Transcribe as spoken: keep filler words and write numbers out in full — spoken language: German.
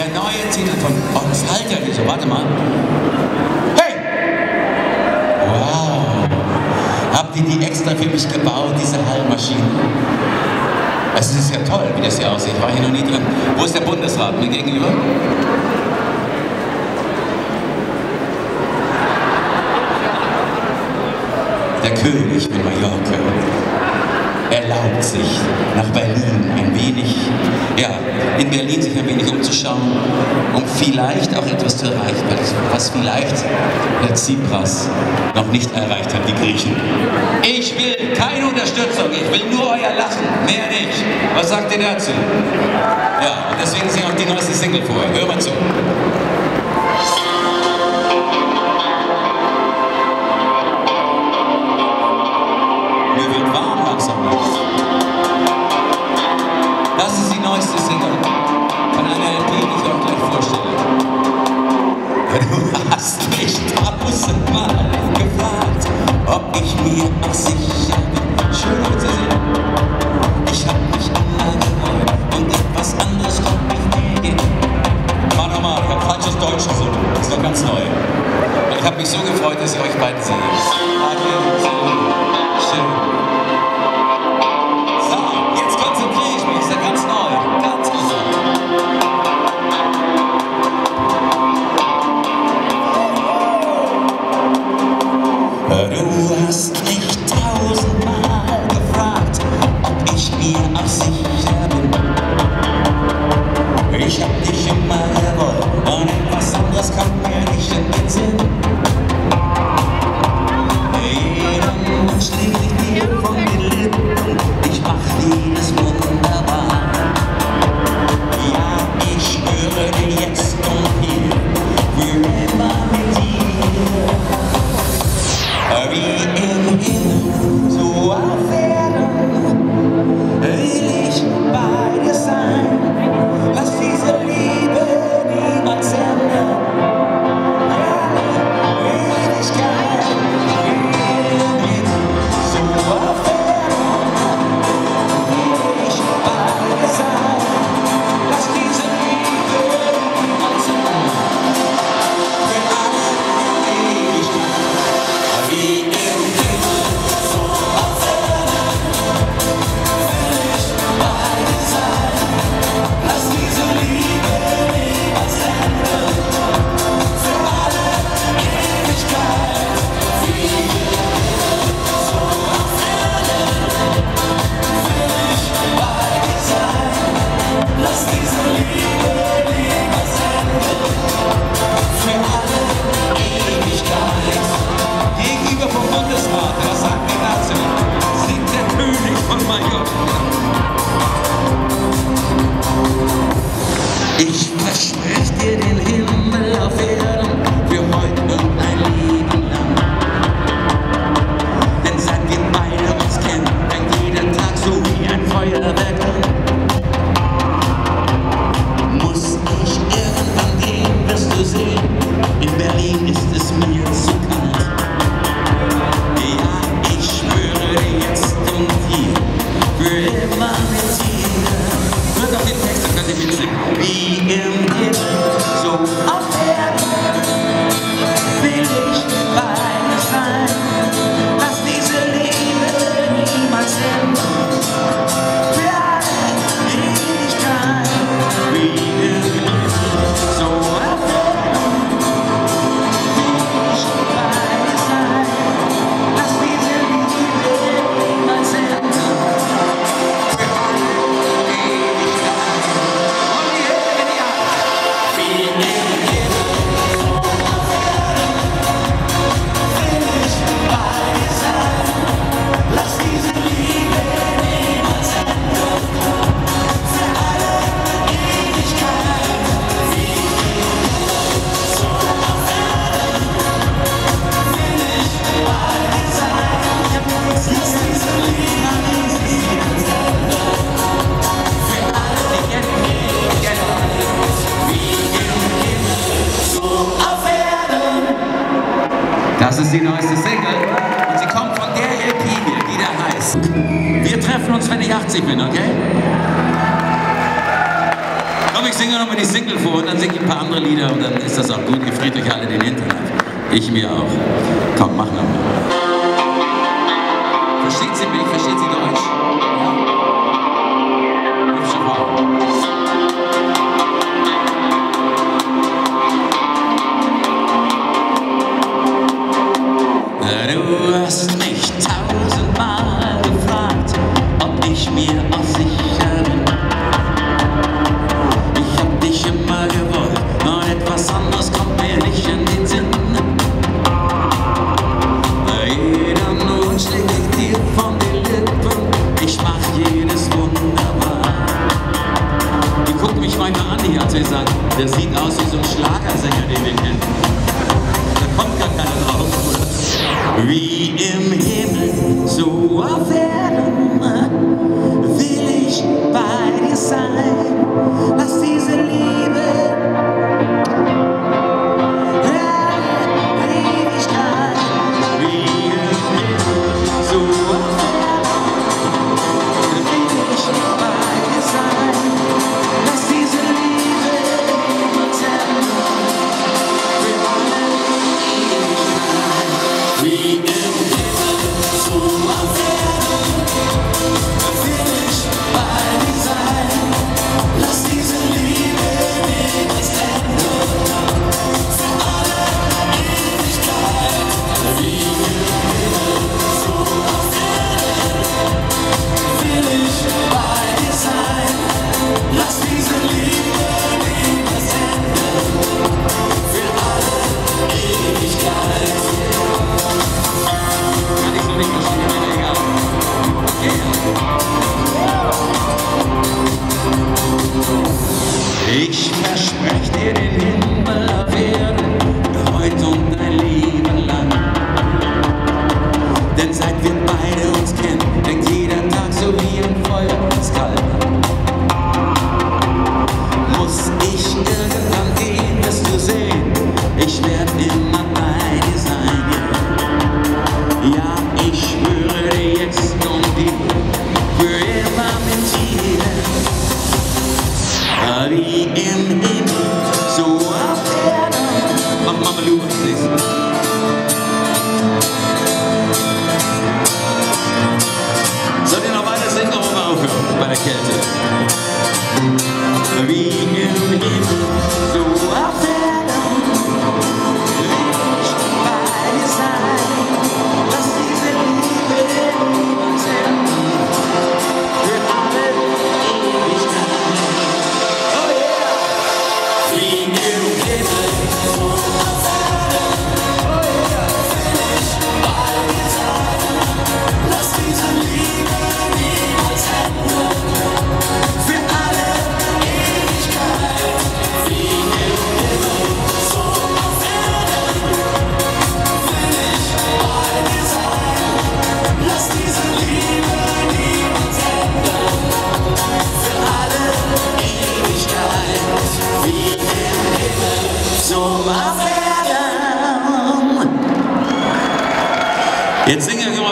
Der neue Titel von... Oh, das halt ja nicht so. Warte mal. Hey! Wow! Habt ihr die extra für mich gebaut, diese Hallmaschine? Es ist ja toll, wie das hier aussieht. Ich war hier noch nie drin. Wo ist der Bundesrat? Mir gegenüber? Der König von Mallorca erlaubt sich nach Berlin ein wenig, ja, in Berlin sich ein wenig umzuschauen, um vielleicht auch etwas zu erreichen, was vielleicht der Tsipras noch nicht erreicht hat, die Griechen. Ich will keine Unterstützung, ich will nur euer Lachen, mehr nicht. Was sagt ihr dazu? Ja, und deswegen singe ich auch die neueste Single vor. Hör mal zu. Das ist die neueste Single von einer L P, die ich auch gleich vorstelle. Du hast mich tausendmal gefragt, ob ich mir auch sicher bin. Schön euch zu sehen. Ich hab mich immer gefreut und etwas anderes kommt nicht mehr. Mach nochmal, ich hab falsches Deutsch gesungen. Das ist doch ganz neu. Ich hab mich so gefreut, dass ich euch beiden sehe. Danke, so schön. Du hast mich tausendmal gefragt, ob ich mir auch sicher bin. Ich hab dich immer gewollt und etwas anderes kommt mir nicht in den Sinn. Jeden Wunsch leg ich dir von den Lippen, ich mach vieles wunderbar. Ja, ich schwöre dir jetzt und hier, für immer mit dir. Wie im Himmel, so auf Erden, will ich bei dir sein. Lass diese Liebe niemals ändern. Ja, Ewigkeit, wie im Himmel, so auf Erden, will ich bei dir sein. Lass diese Liebe niemals ändern. Für alle Ewigkeit, wie im ich versprech dir den Himmel auf Erden für heute und ein Leben lang. Denn seit wir beide uns kennen, fängt jeder Tag so wie ein Feuerwerk an. Muss ich irgendwann gehen, wirst du sehen, in Berlin ist es mir zu kalt. Ja, ich schwöre dir jetzt und hier, für immer mit dir. Hört auf den Text, dann könnt ihr mitsingen. Wie im Himmel, so auf Erden, will ich bei dir sein. Lass diese Liebe niemals enden. Für alle Ewigkeit. Wie im Himmel, so auf Erden, will ich bei dir sein. Lass diese Liebe niemals enden. Das ist die neueste Single und sie kommt von der L P hier, die da heißt Wir treffen uns, wenn ich achtzig bin, okay? Komm ich singe noch mal die Single vor und dann singe ich ein paar andere Lieder und dann ist das auch gut. Ihr friert euch alle den Hintern ab. Ich mir auch. Komm, mach noch mal. Versteht sie mich? Versteht sie Deutsch? Ja. Hübsche Frau. Du hast mich tausendmal gefragt, ob ich mir auch sicher bin. Ich hab dich immer gewollt, und etwas anderes kommt mir nicht in den Sinn. Jeder Not schlägt dir von den Lippen, ich mach jedes wunderbar. Die gucken mich manchmal an, die hat gesagt, der sieht aus wie so ein Schlagersänger, den wir kennen. Da kommt gar keiner drauf, oder? Wie im Himmel, so auf Erden, will ich bei dir sein. Lass diese Liebe Ewigkeit. Wie im Himmel, so auf Erden, will ich bei dir sein. Lass diese Liebe uns ändern für alle Ewigkeit. Wie im Himmel, so auf Erden, will ich bei dir sein. Lass diese Liebe uns ändern für alle Ewigkeit. Wie im Himmel, so auf Erden, will ich bei dir sein. Lass diese Liebe uns ändern für alle Ewigkeit. Kann ich so nicht verstehen, aber egal. Okay. Ich verspreche dir den Himmel auf Erden, heute und dein Leben lang. Denn seit wir beide uns kennen, denkt jeder Tag so wie ein Feuerskalt. Muss ich irgendwann gehen, wirst du sehen, ich werde immer bei dir sein. Ja, ich schwöre dir jetzt um die für immer mit dir. Wie im Himmel, so auf Erden. Mach Mama Lu, was ist? Sollt ihr noch weiter singen oder mal aufhören bei der Kälte? Wie im Himmel, so auf Erden, will ich bei dir sein. Lass diese Liebe uns ändern für alle Ewigkeit. Oh yeah! Wie im Himmel, so auf Erden, oh yeah! Will ich bei dir sein. Lass diese Liebe uns ändern für alle Ewigkeit. Wie im Himmel, so auf Erden, will ich bei dir sein. Lass diese Liebe uns ändern für alle Ewigkeit. Wie im Himmel, so auf Erden. Jetzt singe